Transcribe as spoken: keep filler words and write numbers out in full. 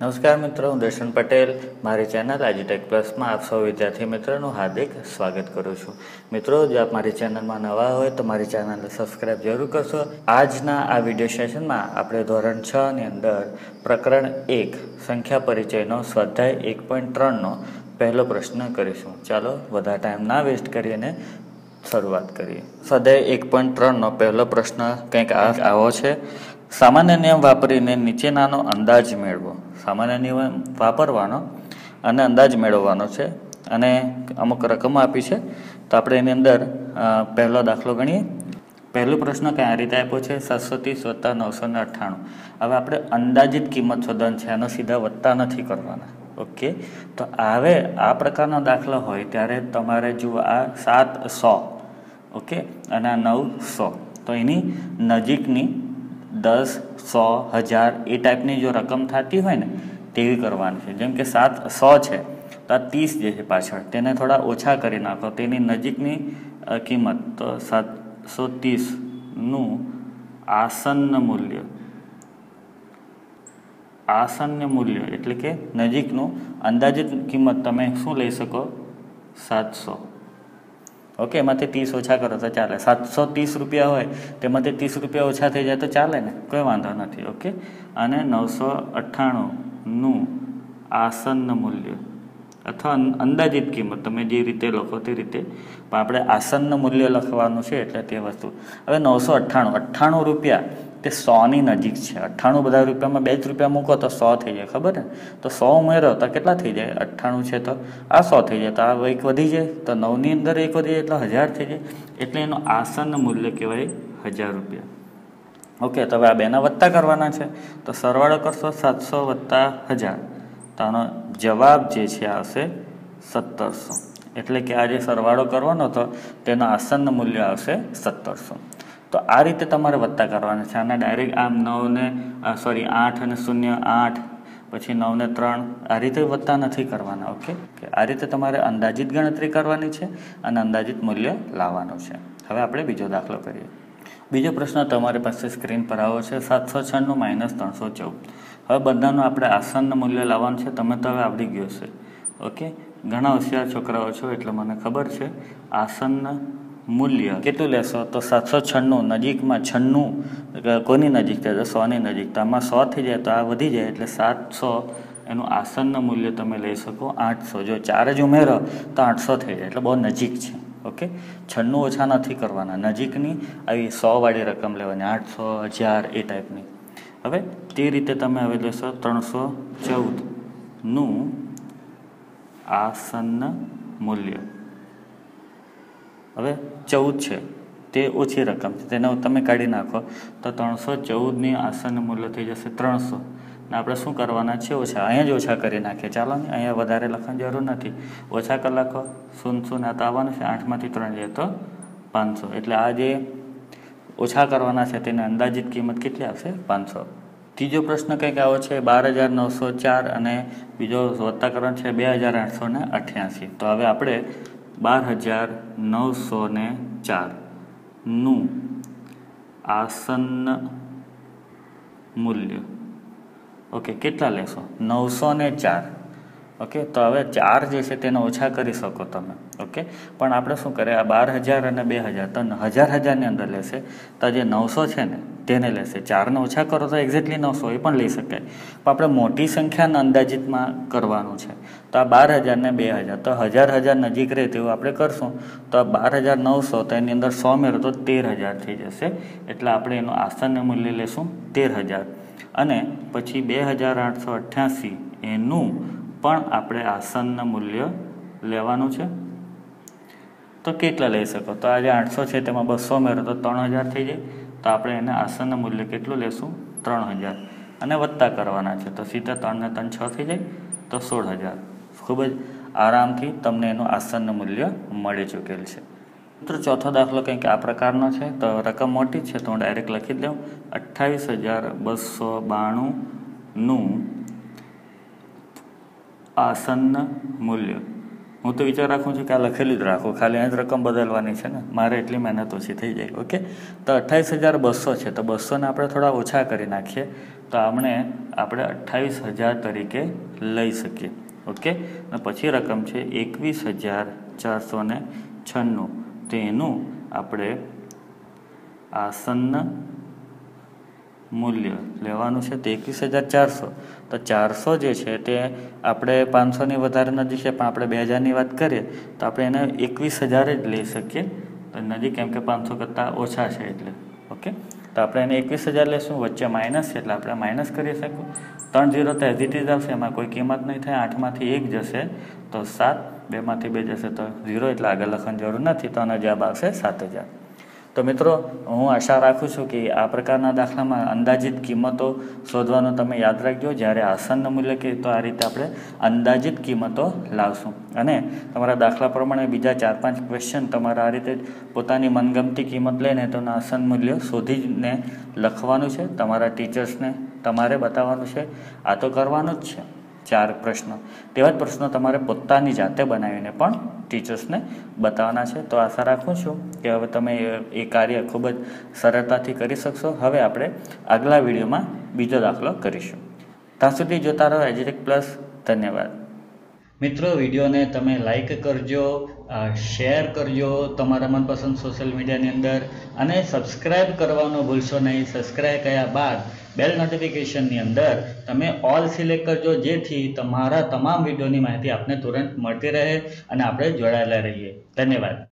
નમસ્કાર મિત્રો, હું દર્શન પટેલ મારી ચેનલ આઈજી પ્લસમાં આપ સૌ વિદ્યાર્થી મિત્રોનું હાર્દિક સ્વાગત કરું છું। મિત્રો, જો આપ મારી ચેનલમાં નવા હોય તો મારી ચેનલને સબસ્ક્રાઈબ જરૂર કરશો। આજના આ વિડીયો સેશનમાં આપણે ધોરણ છ ની અંદર પ્રકરણ એક સંખ્યા પરિચયનો સ્વાધ્યાય એક પોઈન્ટ ત્રણનો પહેલો પ્રશ્ન કરીશું। ચાલો વધારે ટાઈમ ના વેસ્ટ કરીને શરૂઆત કરીએ। સ્વાધ્યાય એક પોઈન્ટ ત્રણનો પહેલો પ્રશ્ન કંઈક આવો છે। સામાન્ય નિયમ વાપરીને નીચેનાનો અંદાજ મેળવો। સામાન્ય નિયમ વાપરવાનો અને અંદાજ મેળવવાનો છે અને અમુક રકમ આપી છે, તો આપણે એની અંદર પહેલો દાખલો ગણીએ। પહેલો પ્રશ્ન કંઈ આ રીતે આપ્યો છે, સાતસો ત્રીસ વત્તા નવસો ને અઠ્ઠાણું। હવે આપણે અંદાજિત કિંમત શોધવાની છે, આનો સીધા વત્તા નથી કરવાના। ઓકે, તો હવે આ પ્રકારનો દાખલો હોય ત્યારે તમારે જુઓ આ સાત સો ઓકે અને આ નવ સો, તો એની નજીકની દસ સો હજાર એ ટાઈપની જો રકમ થતી હોય ને તેવી કરવાની છે। જેમ કે સાત સો છે તો આ ત્રીસ જે છે પાછળ તેને થોડા ઓછા કરી નાખો, તેની નજીકની કિંમત તો સાતસો ત્રીસનું આસન્ન મૂલ્ય આસન્ન મૂલ્ય એટલે કે નજીકનું અંદાજિત કિંમત તમે શું લઈ શકો, સાતસો। ઓકે, એમાંથી ત્રીસ ઓછા કરો તો ચાલે। સાતસો ત્રીસ રૂપિયા હોય તેમાંથી ત્રીસ રૂપિયા ઓછા થઈ જાય તો ચાલે ને, કોઈ વાંધો નથી। ઓકે, અને નવસો અઠ્ઠાણુંનું આસન્ન મૂલ્ય અથવા અંદાજિત કિંમત તમે જે રીતે લખો તે રીતે, પણ આપણે આસન્ન મૂલ્ય લખવાનું છે એટલે તે વસ્તુ। હવે નવસો અઠ્ઠાણું અઠ્ઠાણું રૂપિયા તે સોની નજીક છે। અઠ્ઠાણું બધા રૂપિયામાં બે જ રૂપિયા મૂકો તો સો થઈ જાય, ખબર ને? તો સો ઉમેરો તો કેટલા થઈ જાય? અઠ્ઠાણું છે તો આ સો થઈ જાય, તો આ એક વધી જાય, તો નવની અંદર એક વધી જાય એટલે હજાર થઈ જાય, એટલે એનું આસન્ન મૂલ્ય કહેવાય હજાર રૂપિયા। ઓકે, તો હવે આ બેના વત્તા કરવાના છે, તો સરવાળો કરશો સાતસો વત્તા હજાર, તો આનો જવાબ જે છે આવશે સત્તરસો। એટલે કે આ જે સરવાળો કરવાનો હતો તેનો આસન્ન મૂલ્ય આવશે સત્તરસો। તો આ રીતે તમારે વત્તા કરવાના છે। આના ડાયરેક્ટ આમ નવ ને સોરી આઠ અને શૂન્ય આઠ, પછી નવ ને ત્રણ, આ રીતે વત્તા નથી કરવાના। ઓકે, આ રીતે તમારે અંદાજિત ગણતરી કરવાની છે અને અંદાજિત મૂલ્ય લાવવાનું છે। હવે આપણે બીજો દાખલો કરીએ। બીજો પ્રશ્ન તમારી પાસે સ્ક્રીન પર આવો છે, સાતસો છન્નું માઇનસ ત્રણસો ચૌદ। હવે બધાનું આપણે આસન્ન મૂલ્ય લાવવાનું છે, તમે તો હવે આવડી ગયો છે। ઓકે, ઘણા હોશિયાર છોકરાઓ છો એટલે મને ખબર છે। આસન્ન મૂલ્ય કેટલું લેશો, તો સાતસો છન્નું નજીકમાં છન્નું કોની નજીક થાય તો સોની નજીક, તો આમાં સો થઈ જાય તો આ વધી જાય એટલે સાતસો એનું આસન્ન મૂલ્ય તમે લઈ શકો આઠસો। જો ચાર જ ઉમેરો તો આઠસો થઈ જાય, એટલે બહુ નજીક છે। ઓકે, છન્નું ઓછા નથી કરવાના, નજીકની આવી સો વાળી રકમ લેવાની, આઠસો હજાર એ ટાઈપની। હવે તે રીતે તમે હવે લેશો ત્રણસો ચૌદનું આસન્ન મૂલ્ય। હવે ચૌદ છે તે ઓછી રકમ છે, તેને તમે કાઢી નાખો તો ત્રણસો ચૌદની આસન્ન મૂલ્ય થઈ જશે ત્રણસો, ને આપણે શું કરવાના છે, ઓછા। અહીંયા જ ઓછા કરી નાખીએ, ચાલો ને, અહીંયા વધારે લખવાની જરૂર નથી, ઓછા કરી નાખો। શૂન્ય શૂન્ય આ તો આવવાનું છે, આઠમાંથી ત્રણ જાય તો પાંચસો, એટલે આ જે ઓછા કરવાના છે તેની અંદાજિત કિંમત કેટલી આવશે, પાંચસો। ત્રીજો પ્રશ્ન કંઈક આવો છે, બાર હજાર નવસો ચાર અને બીજો વત્તા કરવાનો છે બે હજાર આઠસો ને અઠ્યાસી। તો હવે આપણે બાર હજાર નવસો ને ચારનું આસન્ન મૂલ્ય ઓકે કેટલા લેશો, નવસો ને ચાર। ઓકે, તો હવે ચાર જે છે તેને ઓછા કરી શકો તમે। ઓકે, પણ આપણે શું કરીએ, આ બાર હજાર અને બે હજાર તો હજાર હજારની અંદર લેશે, તો જે નવસો છે ને તેને લેશે। ચારને ઓછા કરો તો એક્ઝેક્ટલી નવસો એ પણ લઈ શકાય, પણ આપણે મોટી સંખ્યાના અંદાજિતમાં કરવાનું છે, તો આ બાર હજાર ને બે હજાર તો હજાર હજાર નજીક રહે તેવું આપણે કરશું। તો આ બાર હજાર નવસો તો એની અંદર સો મેળો તો તેર હજાર થઈ જશે, એટલે આપણે એનું આસન્ન મૂલ્ય લેશું તેર હજાર। અને પછી બે હજાર આઠસો અઠ્યાસી એનું પણ આપણે આસન્ન મૂલ્ય લેવાનું છે, તો કેટલા લઈ શકો, તો આ જે આઠસો છે તેમાં બસો મેળો તો ત્રણ હજાર થઈ જાય, તો આપણે એને આસન્ન મૂલ્ય કેટલું લેશું, ત્રણ હજાર, અને વત્તા કરવાના છે, તો સીધા ત્રણ ને ત્રણ છ થઈ જાય તો સોળ હજાર। ખૂબ જ આરામથી તમને એનું આસન્ન મૂલ્ય મળી ચૂકેલ છે। મિત્રો, ચોથો દાખલો કંઈક આ પ્રકારનો છે, તો રકમ મોટી છે તો હું ડાયરેક્ટ લખી દઉં, અઠ્ઠાવીસ હજાર બસો બાણુંનું આસન્ન મૂલ્ય। હું તો વિચાર રાખું છું કે આ લખેલું જ રાખું, ખાલી અહીં જ રકમ બદલવાની છે ને, મારે એટલી મહેનત ઓછી થઈ જાય। ઓકે, તો અઠ્ઠાવીસ હજાર બસો છે, તો બસોને આપણે થોડા ઓછા કરી નાખીએ, તો આપણે આપણે અઠ્ઠાવીસ હજાર તરીકે લઈ શકીએ. ઓકે, અને પછી રકમ છે એકવીસ હજાર ચારસો ને છન્નું. તો એનું આપણે આસન્ન મૂલ્ય લેવાનું છે તે એકવીસ હજાર ચારસો. તો ચારસો જે છે તે આપણે પાંચસોની વધારે નજીક છે, પણ આપણે બે હજારની વાત કરીએ તો આપણે એને એકવીસ હજાર જ લઈ શકીએ. તો નજીક કેમ કે પાંચસો કરતાં ઓછા છે એટલે. ઓકે, તો આપણે એને એકવીસ હજાર લઈશું, વચ્ચે માઇનસ છે એટલે આપણે માઇનસ કરી શકીએ. ત્રણ ઝીરો તો એઝિટીઝ આવશે, એમાં કોઈ કિંમત નહીં થાય. આઠમાંથી એક જશે તો સાત, બેમાંથી બે જશે તો ઝીરો, એટલે આગળ લખવાની જરૂર નથી. તો આનો જવાબ આવશે સાત હજાર. તો મિત્રો, હું આશા રાખું છું કે આ પ્રકારના દાખલામાં અંદાજિત કિંમતો શોધવાનું તમે યાદ રાખજો. જ્યારે આસન્ન મૂલ્ય કે તો આ રીતે આપણે અંદાજિત કિંમતો લાવશું. અને તમારા દાખલા પ્રમાણે બીજા ચાર પાંચ ક્વેશ્ચન તમારે આ રીતે પોતાની મનગમતી કિંમત લઈને તો આસન્ન મૂલ્ય શોધીને લખવાનું છે. તમારા ટીચર્સને તમારે બતાવવાનું છે. આ તો કરવાનું જ છે. ચાર પ્રશ્નો, તેવા જ પ્રશ્નો તમારે પોતાની જાતે બનાવીને પણ ટીચર્સને બતાવવાના છે. તો આશા રાખું છું કે હવે તમે એ કાર્ય ખૂબ જ સરળતાથી કરી શકશો. હવે આપણે આગલા વિડીયોમાં બીજો દાખલો કરીશું. ત્યાં સુધી જોતા રહો એજ્યુટેક પ્લસ. ધન્યવાદ મિત્રો. વિડીયોને તમે લાઈક કરજો, શેર કરજો તમારા મનપસંદ સોશિયલ મીડિયાની અંદર, અને સબસ્ક્રાઈબ કરવાનું ભૂલશો નહીં. સબસ્ક્રાઈબ કર્યા બાદ બેલ નોટિફિકેશનની અંદર તમે ઓલ સિલેક્ટ કરજો, જેથી તમારા તમામ વિડીયોની માહિતી આપને તુરંત મળતી રહે અને આપણે જોડાયેલા રહીએ. ધન્યવાદ.